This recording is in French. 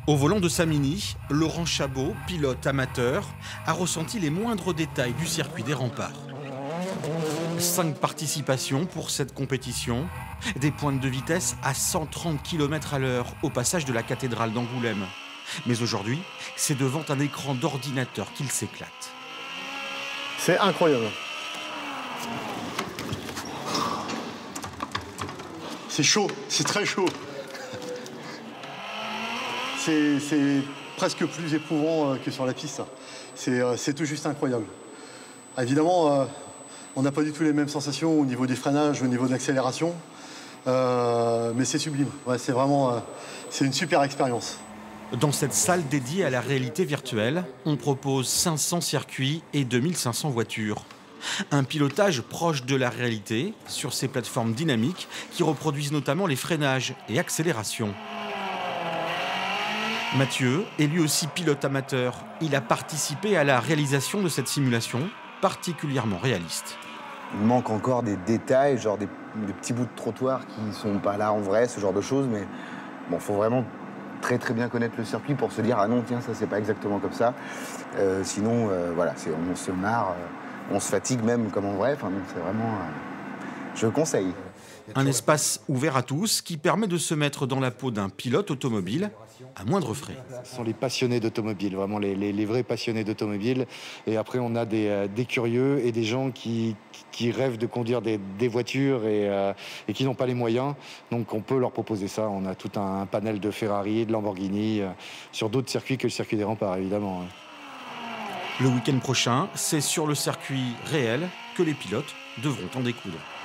Au volant de sa Mini, Laurent Chabot, pilote amateur, a ressenti les moindres détails du circuit des Remparts. 5 participations pour cette compétition, des pointes de vitesse à 130 km/h au passage de la cathédrale d'Angoulême. Mais aujourd'hui, c'est devant un écran d'ordinateur qu'il s'éclate. C'est incroyable. C'est chaud, c'est très chaud. C'est presque plus éprouvant que sur la piste. C'est tout juste incroyable. Évidemment, on n'a pas du tout les mêmes sensations au niveau des freinages, au niveau de l'accélération. Mais c'est sublime. Ouais, c'est vraiment c'est une super expérience. Dans cette salle dédiée à la réalité virtuelle, on propose 500 circuits et 2500 voitures. Un pilotage proche de la réalité sur ces plateformes dynamiques qui reproduisent notamment les freinages et accélérations. Mathieu est lui aussi pilote amateur. Il a participé à la réalisation de cette simulation particulièrement réaliste. Il manque encore des détails, genre des petits bouts de trottoir qui ne sont pas là en vrai, ce genre de choses. Mais bon, faut vraiment très bien connaître le circuit pour se dire « Ah non, tiens, ça c'est pas exactement comme ça ». Sinon, voilà, on se marre, on se fatigue même comme en vrai. Enfin, c'est vraiment... je conseille. Un espace ouvert à tous qui permet de se mettre dans la peau d'un pilote automobile à moindre frais. Ce sont les passionnés d'automobile, vraiment les vrais passionnés d'automobile. Et après, on a des curieux et des gens qui rêvent de conduire des voitures et qui n'ont pas les moyens. Donc on peut leur proposer ça. On a tout un panel de Ferrari, de Lamborghini, sur d'autres circuits que le circuit des Remparts, évidemment. Le week-end prochain, c'est sur le circuit réel que les pilotes devront en découdre.